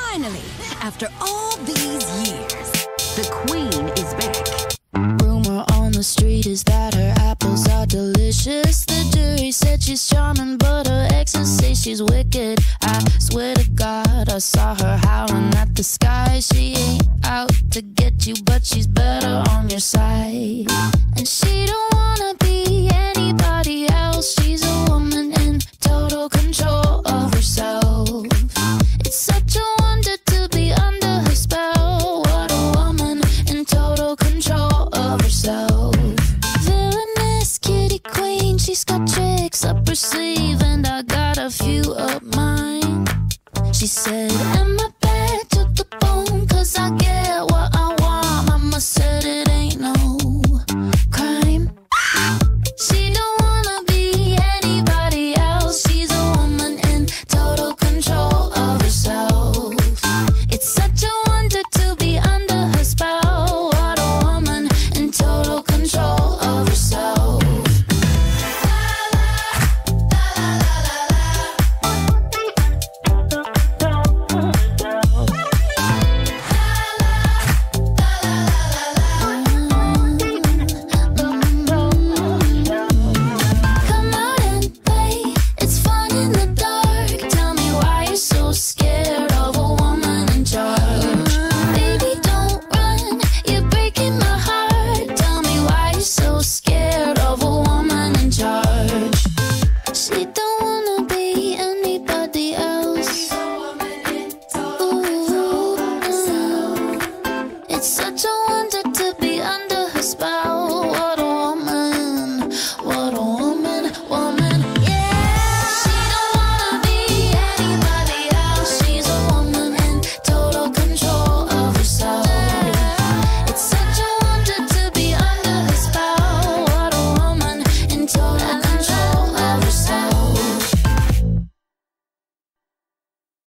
Finally, after all these years, the queen is back. Rumor on the street is that her apples are delicious. The jury said she's charming, but her exes say she's wicked. I swear to God, I saw her howling at the sky. She ain't out to get you, but she's better on your side. And she don't wanna be anybody else. She's a woman in total control of herself. It's such a wonder to be under her spell. What a woman in total control of herself. Villainous kitty queen, she's got tricks up her sleeve, and I got a few up mine. She said, am I bad to the bone? 'Cause I get